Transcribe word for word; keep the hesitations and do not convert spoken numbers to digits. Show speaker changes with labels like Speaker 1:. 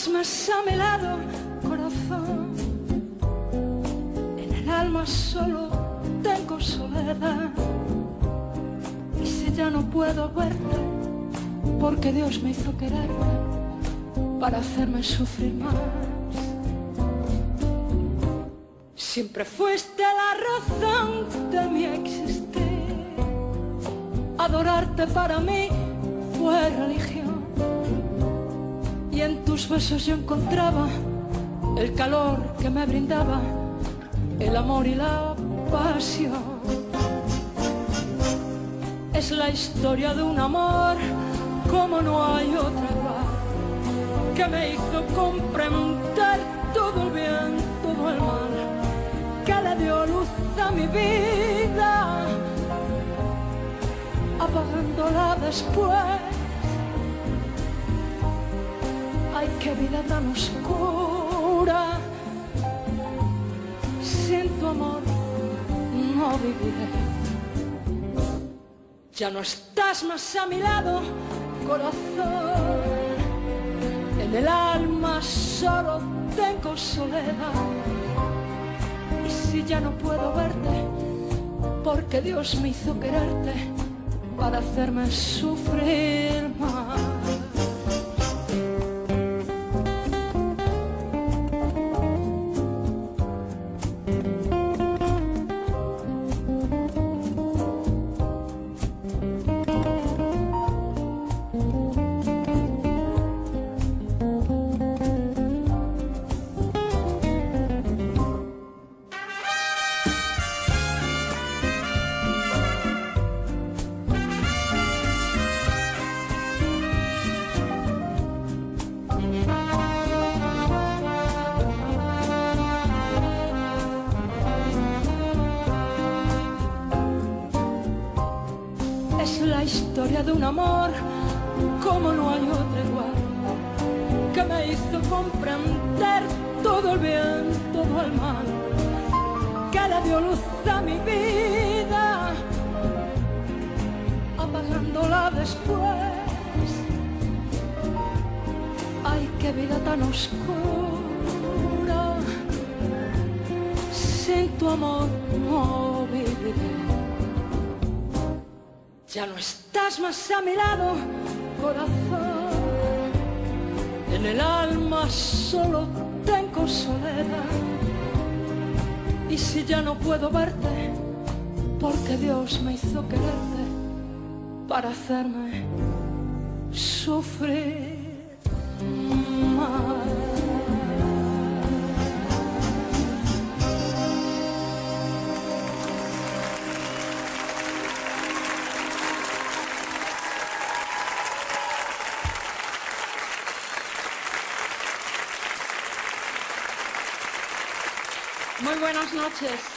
Speaker 1: estás más a mi lado, corazón. En el alma solo tengo soledad. Y si ya no puedo verte, porque Dios me hizo quererte para hacerme sufrir más. Siempre fuiste la razón de mi existir. Adorarte para mí fue religión. Y en tus besos yo encontraba el calor que me brindaba el amor y la pasión. Es la historia de un amor como no hay otra igual, que me hizo comprender todo el bien, todo el mal, que le dio luz a mi vida, apagándola después. Ay, qué vida tan oscura, sin tu amor no viviré. Ya no estás más a mi lado, corazón. En el alma solo tengo soledad. Y si ya no puedo verte, porque Dios me hizo quererte para hacerme sufrir más. Es la historia de un amor como no hay otra igual, que me hizo comprender todo el bien, todo el mal, que le dio luz a mi vida, apagándola después. Ay, qué vida tan oscura, sin tu amor no viviré. Ya no estás más a mi lado, corazón. En el alma solo tengo soledad. Y si ya no puedo verte, porque Dios me hizo quererte para hacerme sufrir más. Muy buenas noches.